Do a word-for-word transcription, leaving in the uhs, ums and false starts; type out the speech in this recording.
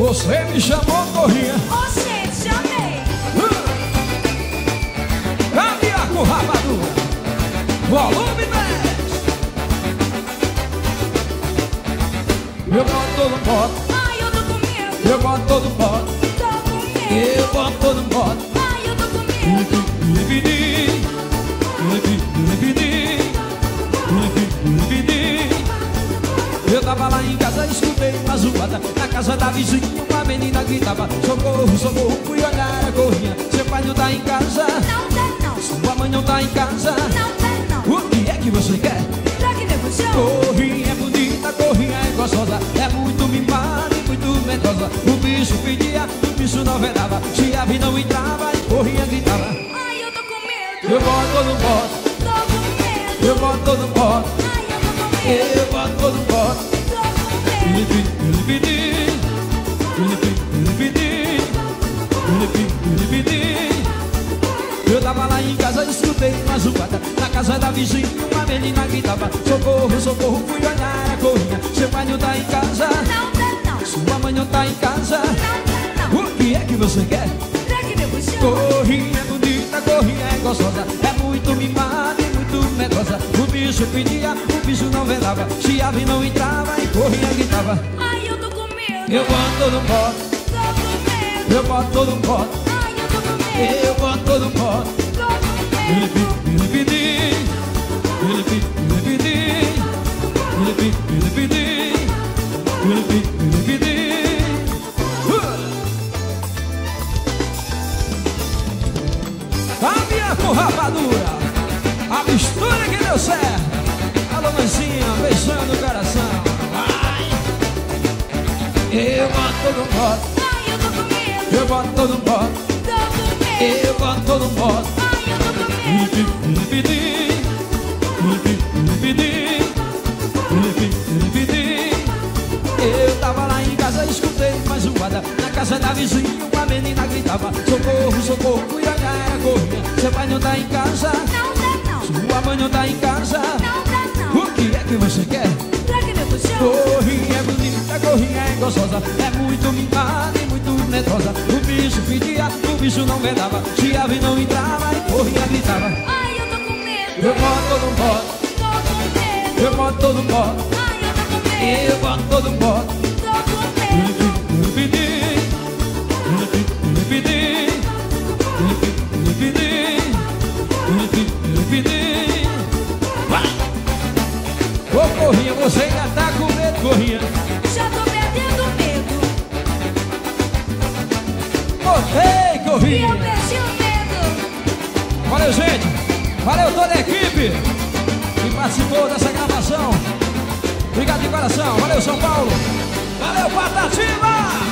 Você me chamou, Corrinha. Oxê, chamei. Cadê a currapadura? Volume dez. Eu boto no pote. Ai, eu tô com medo. Eu boto no pote. Tô com medo. Eu boto no pote. Ai, eu tô com medo. Eu tava lá em casa, escutei uma zoada. Na casa da vizinha, uma menina gritava: socorro, socorro, fui olhar a Corrinha. Seu pai não tá em casa. Não tá não. Sua mãe não tá em casa. Não tá não. O que é que você quer? Pra que devo show? Corrinha é bonita, Corrinha é gostosa. É muito mimada e muito medrosa. O bicho pedia, o bicho não vedava. Se a vida não entrava, e Corrinha gritava. Ai, eu tô com medo. Eu boto no pote. Tô com medo. Eu boto no pote. Ai, eu tô com medo. Eu boto no pote. Tô com medo. Eu tava lá em casa, escutei uma zoada. Na casa da vizinha, uma menina gritava: socorro, socorro, fui olhar a Corrinha. Seu pai não tá em casa. Não tá não. Sua mãe não tá em casa. Não tá não. O que é que você quer? Pra que devo show? Corrinha é bonita, Corrinha é gostosa. É muito mimada e muito medrosa. O bicho pedia, o bicho não velava. Se a não entrava, e Corrinha gritava. Ai, eu tô com medo. Eu boto no pote. Tô com medo. Eu boto no pote. Ai, eu tô com medo. Eu boto no pote. Tô com medo. A minha currapadura, a mistura que deu certo. Alô, mãezinha, beijando o coração. Vai. Eu boto no pote. Ai, eu tô com medo. Eu boto no pote. Tô com medo. Eu boto no pote. Ai, eu tô com medo. Eu tava lá em casa, escutei uma zoada. Na casa da vizinha, uma menina gritava: socorro, socorro, fui olhar a Corrinha. Seu pai não tá em casa. Não tá não. Sua mãe não tá em casa. Não tá não. O que é que você quer? Pra que devo show? Corrinha é bonita, Corrinha é gostosa. É muito mimada e muito medrosa. O bicho pedia, o bicho não vedava. Se a vida não entrava, e Corrinha gritava. Ai, eu tô com medo. Eu boto no pote. Tô com medo. Eu boto no pote. Ai, eu tô com medo. Eu boto no pote. Tô com medo. Ô Corrinha, você ainda tá com medo, Corrinha? Já tô perdendo medo. Botei, E eu Corrinha! perdi o medo. Valeu, gente! Valeu toda a equipe que participou dessa gravação. Obrigado de coração. Valeu, São Paulo. Valeu, Patativa!